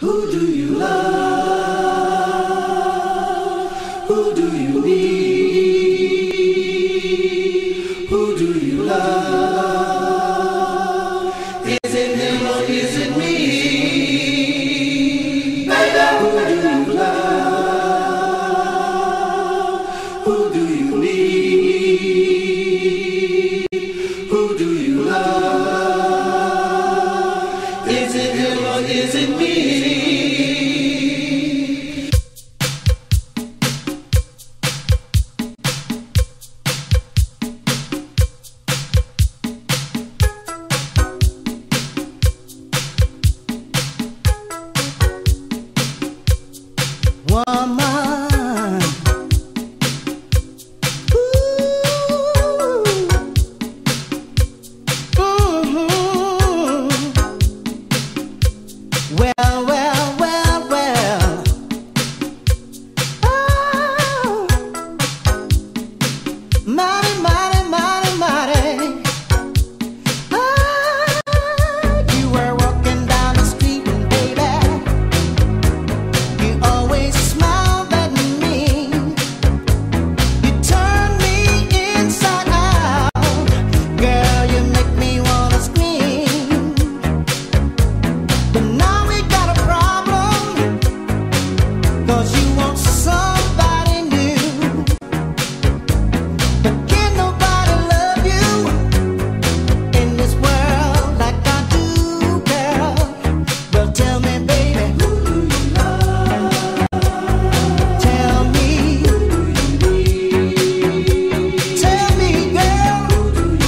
Who do you love? Who do you need? Who do you love? Is it him or is it me? Baby, who do you love? Who do you need? Who do you love? Is it him or is it me? Woman, well, well, well, well. Oh, mighty, mighty, mighty, mighty. Oh, you were walking down the street, and baby, you always smiled at me. You turned me inside out. Girl, you make me wanna scream. But now we got a problem, 'cause you want somebody new. But can't nobody love you in this world like I do, girl. Well, tell me, baby, who do you love? Tell me, who do you need? Tell me, girl, who do you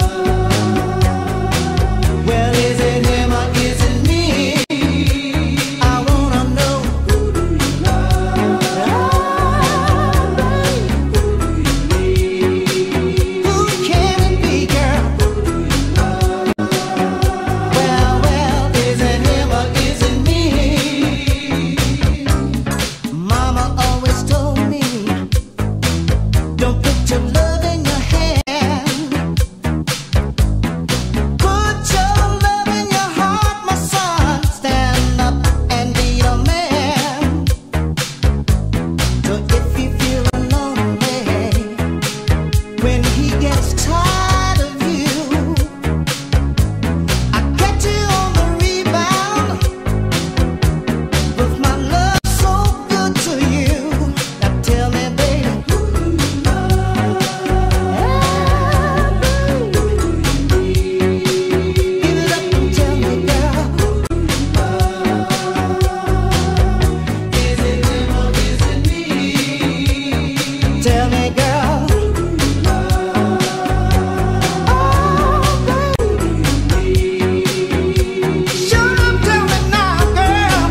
love? Well, is it him or is it me? I wanna know, who do you love? Who do you need? Who can it be, girl? Who do you love? Well, well, is it him or is it me? Mama always told me, don't put your love in your hand. Put your love in your heart, my son. Stand up and be a man. So if you feel lonely, when he gets tired of you, I get you on the rebound with my love so good to you. Now tell me, baby, who do you love? Who do you need? Give it up and tell me, girl, who do you love? Is it him or is it me? Tell me, girl, who do you love? Oh, baby, who do you need? Shut up, tell me now, girl.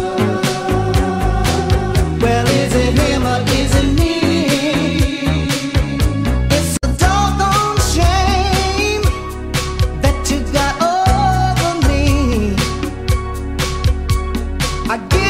Well, is it him or is it me? It's a doggone shame that you got over me. I give